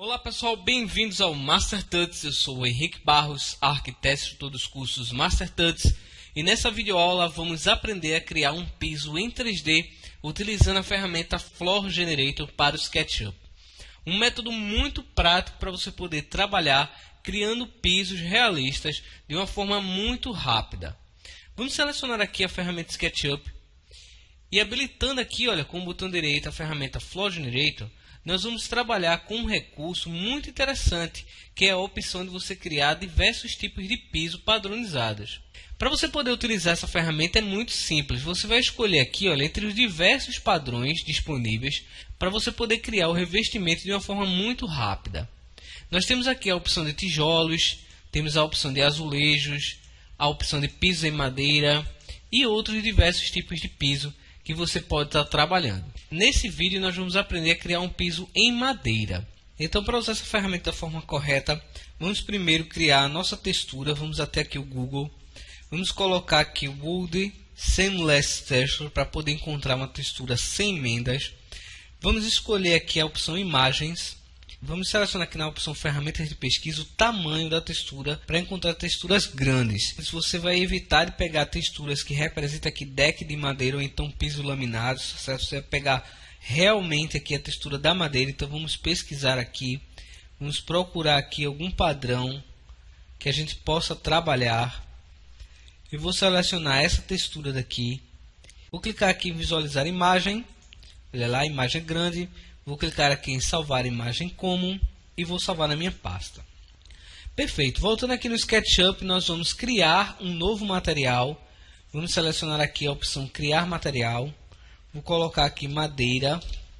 Olá pessoal, bem-vindos ao Master Tuts. Eu sou o Henrique Barros, arquiteto de todos os cursos Master Tuts, e nessa videoaula vamos aprender a criar um piso em 3D utilizando a ferramenta Floor Generator para o SketchUp. Um método muito prático para você poder trabalhar criando pisos realistas de uma forma muito rápida. Vamos selecionar aqui a ferramenta SketchUp e habilitando aqui, olha, com o botão direito a ferramenta Floor Generator, nós vamos trabalhar com um recurso muito interessante, que é a opção de você criar diversos tipos de piso padronizados. Para você poder utilizar essa ferramenta é muito simples. Você vai escolher aqui, olha, entre os diversos padrões disponíveis para você poder criar o revestimento de uma forma muito rápida. Nós temos aqui a opção de tijolos, temos a opção de azulejos, a opção de pisos em madeira e outros diversos tipos de piso que você pode estar trabalhando. Nesse vídeo nós vamos aprender a criar um piso em madeira. Então, para usar essa ferramenta da forma correta, vamos primeiro criar a nossa textura. Vamos até aqui o Google. Vamos colocar aqui o Wood Seamless Texture para poder encontrar uma textura sem emendas. Vamos escolher aqui a opção Imagens. Vamos selecionar aqui na opção Ferramentas de Pesquisa o tamanho da textura para encontrar texturas grandes. Você vai evitar de pegar texturas que representam aqui deck de madeira ou então piso laminado. Certo? Você vai pegar realmente aqui a textura da madeira. Então vamos pesquisar aqui. Vamos procurar aqui algum padrão que a gente possa trabalhar. E vou selecionar essa textura daqui. Vou clicar aqui em visualizar imagem. Olha lá, imagem grande. Vou clicar aqui em salvar imagem como e vou salvar na minha pasta. Perfeito. Voltando aqui no SketchUp, nós vamos criar um novo material. Vamos selecionar aqui a opção criar material. Vou colocar aqui madeira,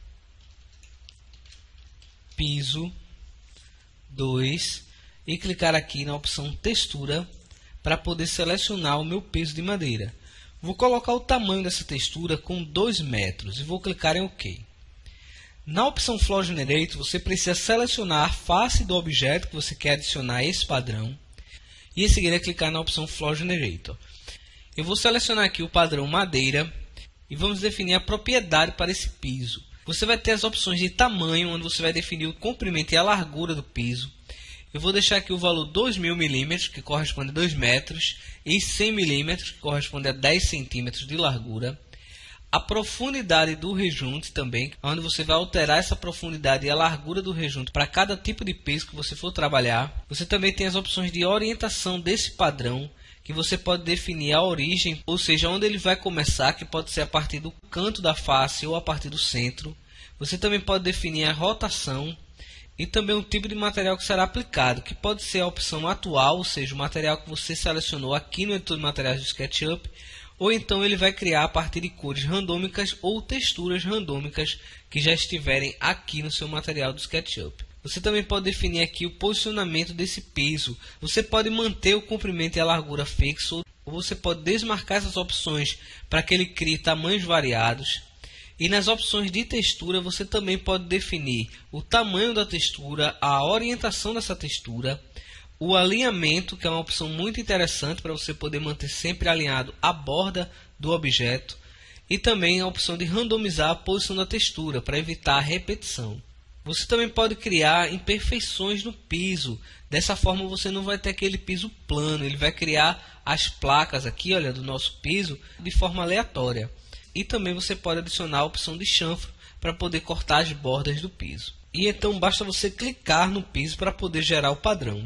piso 2 e clicar aqui na opção textura para poder selecionar o meu piso de madeira. Vou colocar o tamanho dessa textura com 2 metros e vou clicar em OK. Na opção Floor Generator, você precisa selecionar a face do objeto que você quer adicionar a esse padrão. E em seguida clicar na opção Floor Generator. Eu vou selecionar aqui o padrão madeira e vamos definir a propriedade para esse piso. Você vai ter as opções de tamanho, onde você vai definir o comprimento e a largura do piso. Eu vou deixar aqui o valor 2000 mm, que corresponde a 2 metros, e 100 mm, que corresponde a 10 centímetros de largura. A profundidade do rejunte também, onde você vai alterar essa profundidade e a largura do rejunte para cada tipo de piso que você for trabalhar. Você também tem as opções de orientação desse padrão, que você pode definir a origem, ou seja, onde ele vai começar, que pode ser a partir do canto da face ou a partir do centro. Você também pode definir a rotação e também o tipo de material que será aplicado, que pode ser a opção atual, ou seja, o material que você selecionou aqui no editor de materiais do SketchUp, ou então ele vai criar a partir de cores randômicas ou texturas randômicas que já estiverem aqui no seu material do SketchUp. Você também pode definir aqui o posicionamento desse piso. Você pode manter o comprimento e a largura fixo, ou você pode desmarcar essas opções para que ele crie tamanhos variados. E nas opções de textura você também pode definir o tamanho da textura, a orientação dessa textura, o alinhamento, que é uma opção muito interessante para você poder manter sempre alinhado a borda do objeto, e também a opção de randomizar a posição da textura para evitar a repetição. Você também pode criar imperfeições no piso. Dessa forma você não vai ter aquele piso plano, ele vai criar as placas aqui, olha, do nosso piso de forma aleatória. E também você pode adicionar a opção de chanfro para poder cortar as bordas do piso. E então basta você clicar no piso para poder gerar o padrão.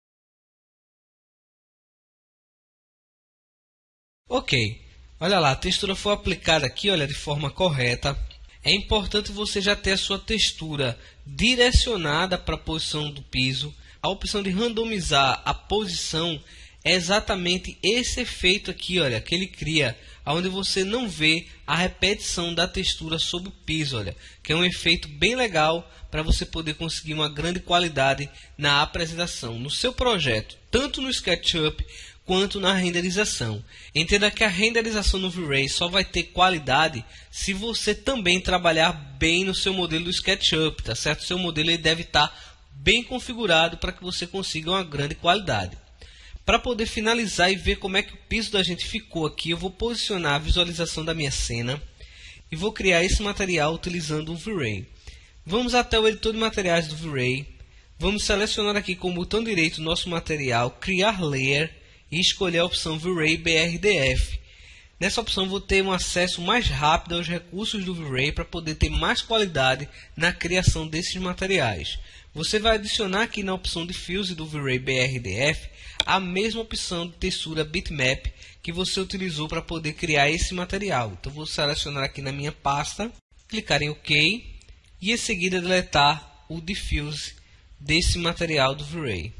Ok, olha lá, a textura foi aplicada aqui, olha, de forma correta. É importante você já ter a sua textura direcionada para a posição do piso. A opção de randomizar a posição é exatamente esse efeito aqui, olha, que ele cria, onde você não vê a repetição da textura sobre o piso, olha, que é um efeito bem legal para você poder conseguir uma grande qualidade na apresentação, no seu projeto, tanto no SketchUp quanto na renderização. Entenda que a renderização no V-Ray só vai ter qualidade se você também trabalhar bem no seu modelo do SketchUp, tá certo? Seu modelo ele deve estar bem configurado para que você consiga uma grande qualidade. Para poder finalizar e ver como é que o piso da gente ficou aqui, eu vou posicionar a visualização da minha cena e vou criar esse material utilizando o V-Ray. Vamos até o editor de materiais do V-Ray. Vamos selecionar aqui com o botão direito o nosso material, criar layer e escolher a opção V-Ray BRDF. Nessa opção vou ter um acesso mais rápido aos recursos do V-Ray para poder ter mais qualidade na criação desses materiais. Você vai adicionar aqui na opção de Fuse do V-Ray BRDF a mesma opção de textura bitmap que você utilizou para poder criar esse material. Então vou selecionar aqui na minha pasta, clicar em OK e em seguida deletar o diffuse desse material do V-Ray.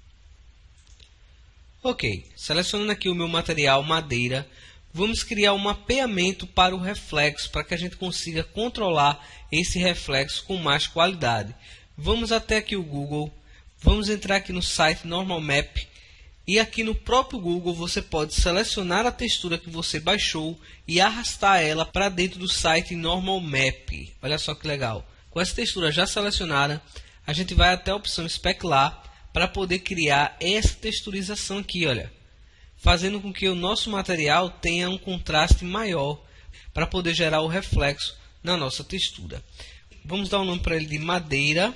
Ok, selecionando aqui o meu material madeira, vamos criar um mapeamento para o reflexo, para que a gente consiga controlar esse reflexo com mais qualidade. Vamos até aqui o Google, vamos entrar aqui no site Normal Map e aqui no próprio Google você pode selecionar a textura que você baixou e arrastar ela para dentro do site Normal Map. Olha só que legal. Com essa textura já selecionada, a gente vai até a opção Specular para poder criar essa texturização aqui, olha, fazendo com que o nosso material tenha um contraste maior para poder gerar o reflexo na nossa textura. Vamos dar um nome para ele de madeira,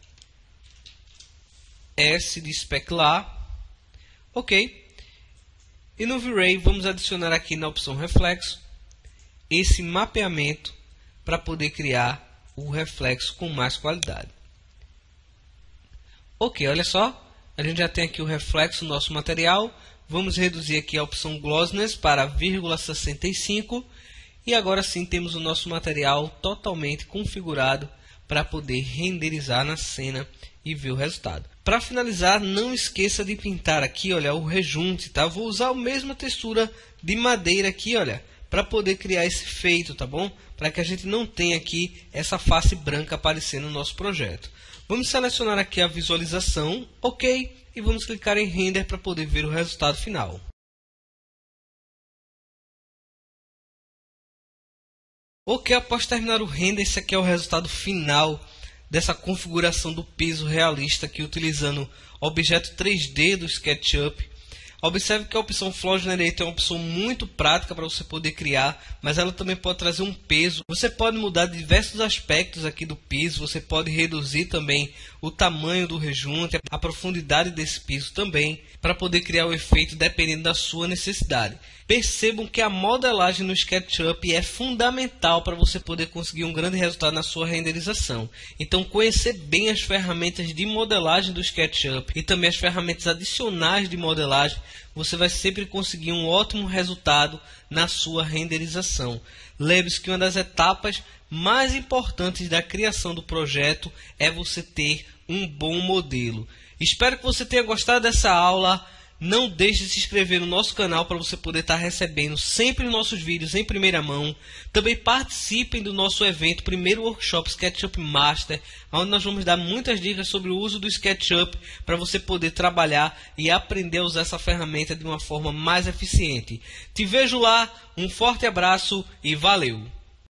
S de Specular, ok. E no V-Ray vamos adicionar aqui na opção reflexo esse mapeamento para poder criar o reflexo com mais qualidade. Ok, olha só, a gente já tem aqui o reflexo do nosso material. Vamos reduzir aqui a opção Glossiness para 0,65 e agora sim temos o nosso material totalmente configurado para poder renderizar na cena e ver o resultado. Para finalizar, não esqueça de pintar aqui, olha, o rejunte, tá? Vou usar a mesma textura de madeira aqui, olha, para poder criar esse efeito, tá bom? Para que a gente não tenha aqui essa face branca aparecendo no nosso projeto. Vamos selecionar aqui a visualização, ok, e vamos clicar em Render para poder ver o resultado final. Ok, após terminar o render, esse aqui é o resultado final dessa configuração do piso realista aqui utilizando o objeto 3D do SketchUp. Observe que a opção Floor Generator é uma opção muito prática para você poder criar, mas ela também pode trazer um peso. Você pode mudar diversos aspectos aqui do piso, você pode reduzir também o tamanho do rejunte, a profundidade desse piso também, para poder criar o efeito dependendo da sua necessidade. Percebam que a modelagem no SketchUp é fundamental para você poder conseguir um grande resultado na sua renderização. Então, conhecer bem as ferramentas de modelagem do SketchUp e também as ferramentas adicionais de modelagem, você vai sempre conseguir um ótimo resultado na sua renderização. Lembre-se que uma das etapas mais importantes da criação do projeto é você ter um bom modelo. Espero que você tenha gostado dessa aula. Não deixe de se inscrever no nosso canal para você poder estar recebendo sempre nossos vídeos em primeira mão. Também participem do nosso evento, primeiro workshop SketchUp Master, onde nós vamos dar muitas dicas sobre o uso do SketchUp para você poder trabalhar e aprender a usar essa ferramenta de uma forma mais eficiente. Te vejo lá, um forte abraço e valeu!